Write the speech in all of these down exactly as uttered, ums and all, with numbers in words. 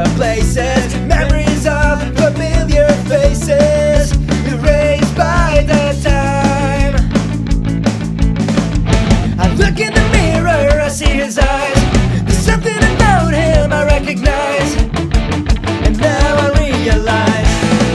the places, memories of familiar faces, erased by the time. I look in the mirror, I see his eyes. There's something about him I recognize, and now I realize.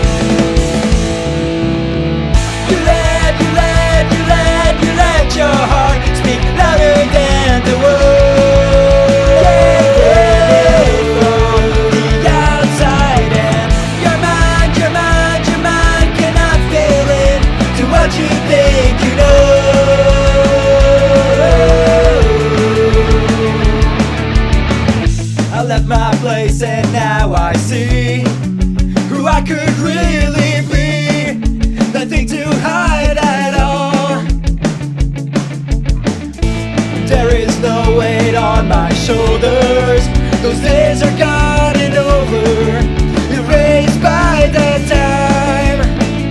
You let, you let, you let, you let your heart speak louder than the words. Yeah, from the outside, and your mind, your mind, your mind cannot feel it to what you think you know. I left my place and now I see who I could really be. Nothing to hide at all. There is no weight on my shoulders. Those days are gone and over, erased by the time.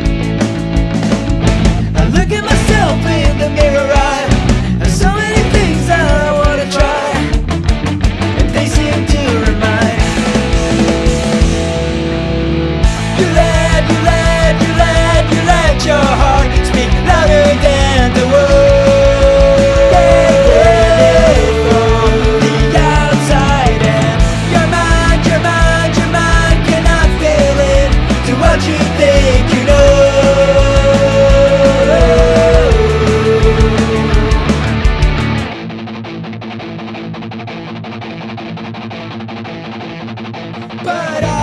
I look at myself in the mirror, I have so many things that I wanna try, and they seem to remind. You let, you let, you let, you let your heart speak louder than the words. Yeah, from the outside, and your mind, your mind, your mind cannot feel it to what you think you know. But I